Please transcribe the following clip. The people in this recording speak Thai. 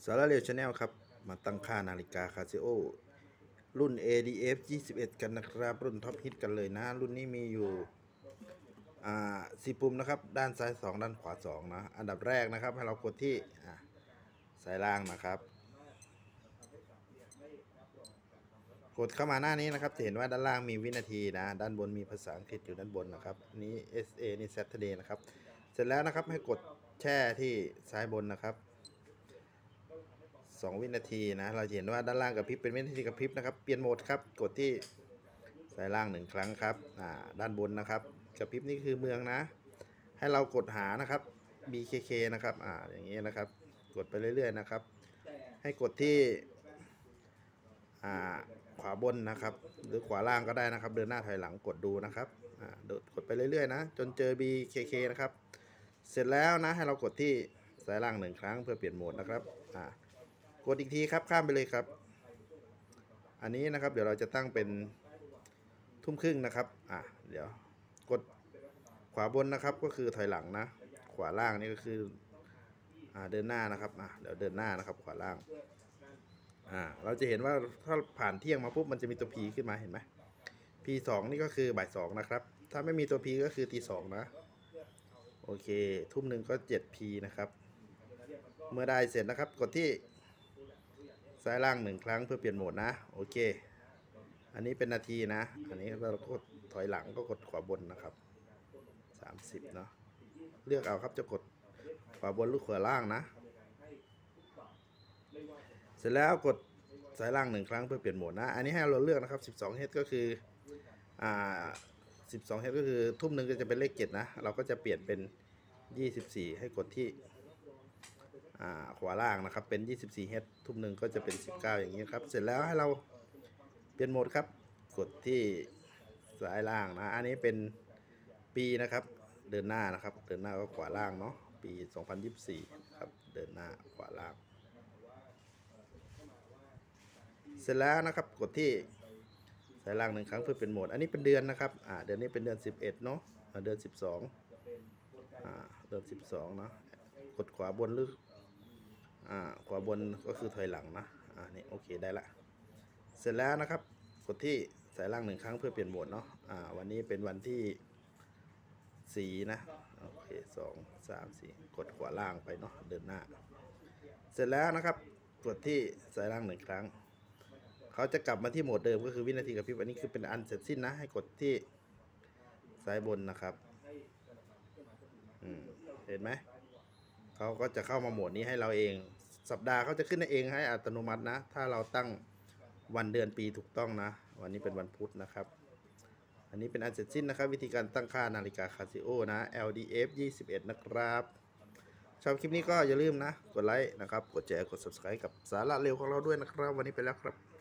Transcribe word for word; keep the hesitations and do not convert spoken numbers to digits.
สาระเร็วชาแนลครับมาตั้งค่านาฬิกาคาซิโอรุ่น เอ ดี เอฟ ยี่สิบเอ็ด กันนะครับรุ่นท็อปฮิตกันเลยนะรุ่นนี้มีอยู่อ่าสี่ปุ่มนะครับด้านซ้ายสองด้านขวาสองนะอันดับแรกนะครับให้เรากดที่สายล่างนะครับกดเข้ามาหน้านี้นะครับจะเห็นว่าด้านล่างมีวินาทีนะด้านบนมีภาษาอังกฤษอยู่ด้านบนนะครับนี้ เอส เอ นี่ Saturday นะครับเสร็จแล้วนะครับให้กดแช่ที่ซ้ายบนนะครับสองวินาทีนะเราเห็นว่าด้านล่างกระพริบเป็นวินาทีกระพริบนะครับเปลี่ยนโหมดครับกดที่สายล่างหนึ่งครั้งครับอ่าด้านบนนะครับกระพริบนี่คือเมืองนะให้เรากดหานะครับ บี เค เค นะครับอ่าอย่างนี้นะครับกดไปเรื่อยๆนะครับให้กดที่อ่าขวาบนนะครับหรือขวาล่างก็ได้นะครับเดินหน้าถอยหลังกดดูนะครับอ่ากดไปเรื่อยๆนะจนเจอ บี เค เค นะครับเสร็จแล้วนะให้เรากดที่สายล่างหนึ่งครั้งเพื่อเปลี่ยนโหมดนะครับอ่ากดอีกทีครับข้ามไปเลยครับอันนี้นะครับเดี๋ยวเราจะตั้งเป็นทุ่มครึ่งนะครับอ่ะเดี๋ยวกดขวาบนนะครับก็คือถอยหลังนะขวาล่างนี่ก็คืออ่าเดินหน้านะครับอ่ะเดี๋ยวเดินหน้านะครับขวาล่างอ่าเราจะเห็นว่าถ้าผ่านเที่ยงมาปุ๊บมันจะมีตัว P ขึ้นมาเห็นไหม พี สองนี่ก็คือบ่ายสองนะครับถ้าไม่มีตัว P ก็คือตีสองนะโอเคทุ่มหนึ่งก็ เจ็ด พี นะครับเมื่อได้เสร็จนะครับกดที่ซ้ายล่างหนึ่งครั้งเพื่อเปลี่ยนโหมดนะโอเคอันนี้เป็นนาทีนะอันนี้เรากดถอยหลังก็กดขวาบนนะครับสามสิบเนาะเลือกเอาครับจะกดขวาบนหรือขวาล่างนะเสร็จแล้วกดสายล่างหนึ่งครั้งเพื่อเปลี่ยนโหมดนะอันนี้ให้เราเลือกนะครับสิบสองเฮดก็คืออ่าสิบสองเฮดก็คือทุ่มหนึ่งก็จะเป็นเลขเจ็ดนะเราก็จะเปลี่ยนเป็นยี่สิบสี่ให้กดที่ขวาล่างนะครับเป็นยี่สิบสี่เฮดทุ่มหนึ่งก็จะเป็นสิบเก้าอย่างนี้ครับเสร็จแล้วให้เราเปลี่ยนโหมดครับกดที่สายล่างนะอันนี้เป็นปีนะครับเดินหน้านะครับเดินหน้าก็ขวาล่างเนาะปีสองพันยี่สิบสี่ครับเดินหน้าขวาล่างเสร็จแล้วนะครับกดที่สายล่างหนึ่งครั้งเพื่อเป็นโหมดอันนี้เป็นเดือนนะครับอ่าเดือนนี้เป็นเดือนสิบเอ็ดเนาะเดือนสิบสองอ่าเดือนสิบสองเนาะกดขวาบนหรืออ่าขวาบนก็คือถอยหลังนะอ่านี่โอเคได้ละเสร็จแล้วนะครับกดที่สายล่างหนึ่งครั้งเพื่อเปลี่ยนโหมดเนาะอ่าวันนี้เป็นวันที่สี่นะโอเคสองสามสี่กดขวาล่างไปเนาะเดินหน้าเสร็จแล้วนะครับกดที่สายล่างหนึ่งครั้งเขาจะกลับมาที่โหมดเดิมก็คือวินาทีกับพริบอันนี้คือเป็นอันเสร็จสิ้นนะให้กดที่ซ้ายบนนะครับเห็นไหมเขาก็จะเข้ามาโหมดนี้ให้เราเองสัปดาห์เขาจะขึ้นเองให้อัตโนมัตินะถ้าเราตั้งวันเดือนปีถูกต้องนะวันนี้เป็นวันพุธนะครับอันนี้เป็นอันเสร็จสิ้นนะครับวิธีการตั้งค่านาฬิกาคาซิโอนะ แอล ดี เอฟ ยี่สิบเอ็ด นะครับชอบคลิปนี้ก็อย่าลืมนะกดไลค์นะครับกดแชร์กด ซับสไครบ์ กับสาระเร็วของเราด้วยนะครับวันนี้ไปแล้วครับ